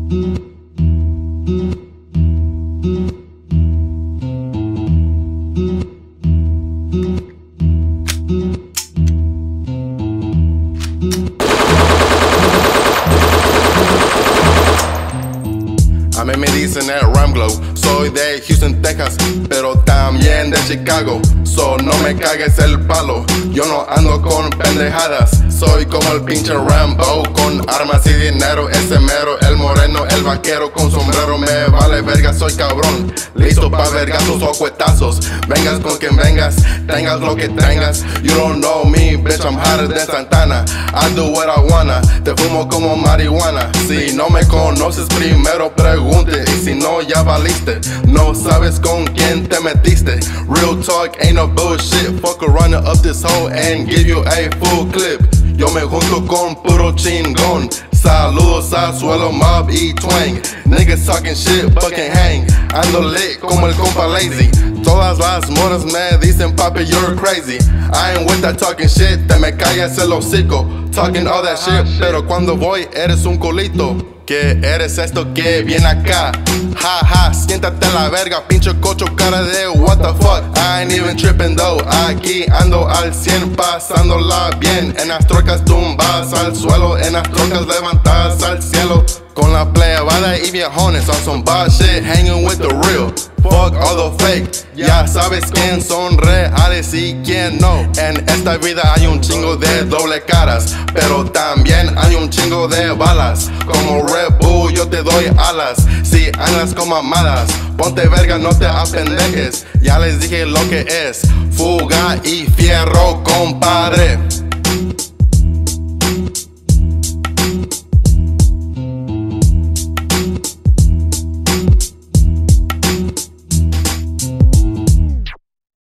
A mí me dicen el Ramglow, soy de Houston, Texas, pero también de Chicago. So no me cagues el palo, yo no ando con pendejadas. Soy como el pinche Rambo, con armas y dinero. Ese mero, el moreno, el vaquero con sombrero. Me vale verga, soy cabrón, listo pa' vergazos o cuetazos. Vengas con quien vengas, tengas lo que tengas. You don't know me, bitch, I'm hotter than Santana. I do what I wanna, te fumo como marihuana. Si no me conoces primero pregunte, y si no ya valiste. No sabes con quién te metiste. Real talk, ain't no bullshit. Fuck a runner up this hole and give you a full clip. Yo me junto con puro chingón. Saludos al suelo, mob y twang. Niggas talking shit but can't hang. Ando lit como el compa lazy. Todas las moras me dicen papi you're crazy. I ain't with that talking shit, te me callas el hocico. Talking all that shit, pero cuando voy eres un culito. ¿Qué eres esto que viene acá? Ja ja, siéntate a la verga, pinche cocho cara de what the fuck. I ain't even tripping though, aquí ando al 100 pasándola bien. En las trocas tumbas al suelo, en las trocas levantadas al cielo. Con la plebada y viejones on some bad shit, hanging with the real. Fuck all the fake, ya sabes quién son reales y quién no. En esta vida hay un chingo de doble caras, pero también hay un chingo de balas. Como Red Bull yo te doy alas, si andas con mamadas, ponte verga, no te apendejes. Ya les dije lo que es, fuga y fierro, compadre.